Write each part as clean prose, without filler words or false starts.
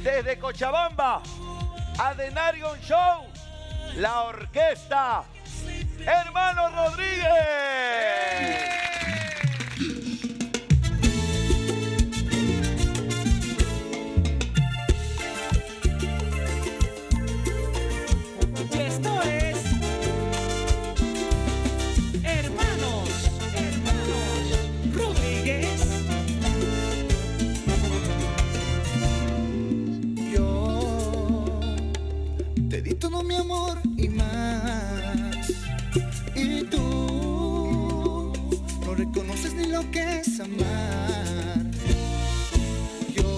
Desde Cochabamba, Adenarion Show, la orquesta Hermanos Rodríguez. Y esto es Hermanos Rodríguez. Yo te di todo mi amor y más, y tú no reconoces ni lo que es amar. Yo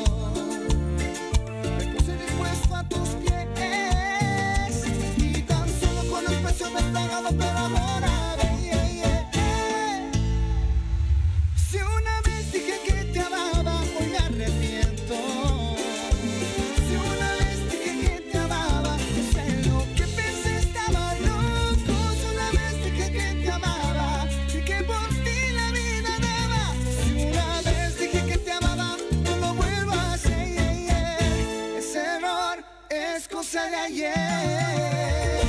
me puse dispuesto a tus pies y tan solo con los precios me he pagado, pero ahora si una vez dije que te amaba, hoy me arrepiento. Si una vez dije que te amaba, no sé lo que pensé, estaba loco. Si una vez dije que te amaba y que por ti la vida daba. Si una vez dije que te amaba, no lo vuelvo a hacer. Ese error es cosa de ayer.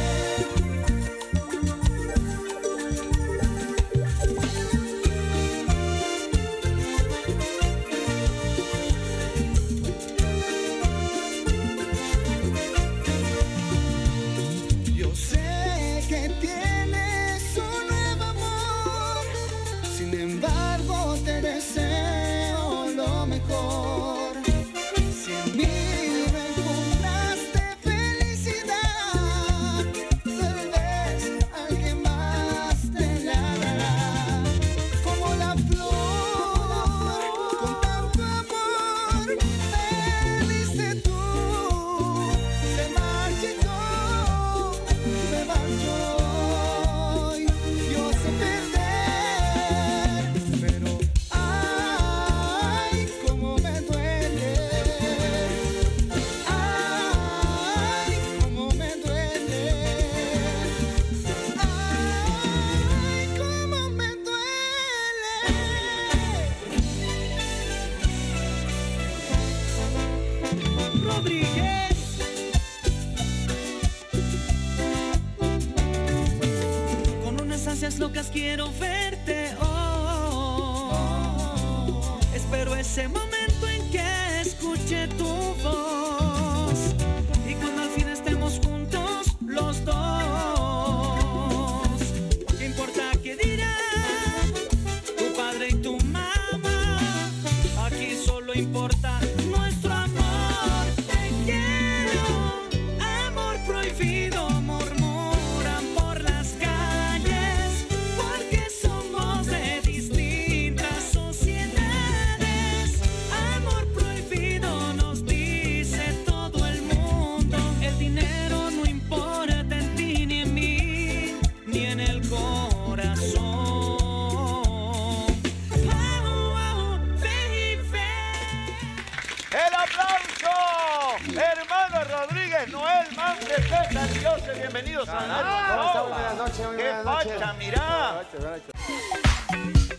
Yo sé que tienes un nuevo amor, sin embargo te deseo lo mejor. Si en mí no encontraste felicidad, tal vez alguien más te la dará. Como la flor, con tanto amor, me diste tú, se marchitó. Me marcho y yo sé perder, pero ay, cómo me duele, ay, cómo me duele, ay, cómo me duele. Rodríguez. Con unas ansias locas quiero verte, oh. Espero ese momento en que escuche tu voz y cuando al fin estemos juntos los dos. ¿Qué importa qué dirán tu padre y tu mamá? Aquí solo importa nuestro amor. Te quiero, amor prohibido, murmuran por las calles, porque somos de distintas sociedades. Amor prohibido nos dice todo el mundo. El dinero no importa en ti ni en mí, ni en el corazón. Oh, baby. ¡El aplauso! Hermanos Rodríguez, Noel, Mante, César y José, bienvenidos a la Buenas noches, muy ¡Qué buenas noches. facha, mirá! Buenas noches.